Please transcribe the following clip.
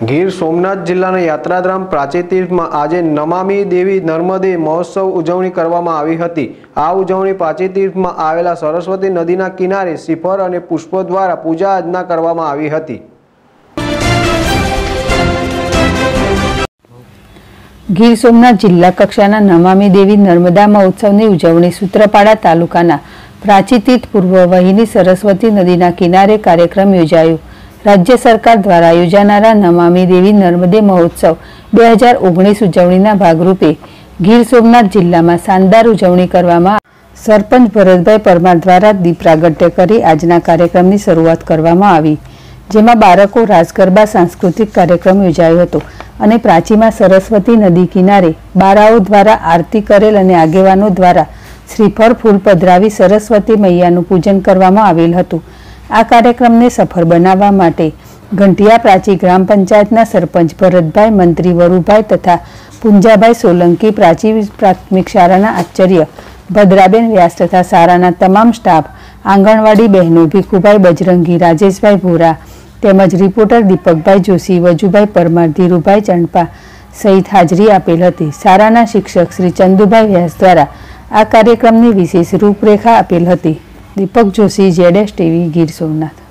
ગીર સોમનાથ જિલ્લાના યાત્રાધામ પ્રાચીતીર્થમાં આજે નમામિ દેવી નર્મદે મહોત્સવ ઉજવણી કરવામાં આવી હતી। આ ઉજવણી પ્રાચીતીર્થમાં આવેલા સરસ્વતી નદીના કિનારે શ્રીફળ અને પુષ્પો દ્વારા પૂજા અર્ચના કરવામાં આવી હતી। ગીર સોમનાથ જિલ્લા કક્ષાના નમામિ દેવી નર્મદા મહોત્સવની ઉજવણી સૂત્રાપાડા તાલુકાના પ્રાચીતીર્થ પૂર્વ વહીની સરસ્વતી નદીના કિનારે કાર્યક્રમ યોજાયો। राज्य सरकार द्वारा योजानारा नमामि देवी नर्मदे महोत्सव 2019 उजवણીના भागरूपे गीर सोमनाथ जिल्ला में शानदार उजवणी करवामां सरपंच भरतभाई परमार द्वारा दीप प्रागट्य करी आजना कार्यक्रम की शुरुआत करवामां आवी, जेमां बाळको रास गरबा सांस्कृतिक कार्यक्रम योजायो हतो अने प्राचीमां सरस्वती नदी किनारे बाराओ द्वारा आरती करेल अने आगेवानो द्वारा श्रीफळ फूल पधरावी सरस्वती मैयानुं पूजन करवामां आवेल हतुं। आ कार्यक्रम ने सफल बनावा माटे घंटिया प्राची ग्राम पंचायतना सरपंच भरतभाई, मंत्री वरुभाई तथा पुंजाभाई सोलंकी, प्राची प्राथमिक शाळाना आचार्य भद्राबेन व्यास तथा शाळाना तमाम स्टाफ, आंगणवाड़ी बहनों भीखुभाई बजरंगी, राजेशभाई भोरा तेमज रिपोर्टर दीपकभाई जोशी, वजुभाई परमार, धीरुभाई चणपा सहित हाजरी आपेल हती। शाळाना शिक्षक श्री चंदुभाई व्यास द्वारा आ कार्यक्रमनी विशेष रूपरेखा आपेल हती। Deepak Joshi, ZS TV, Gir Somnath.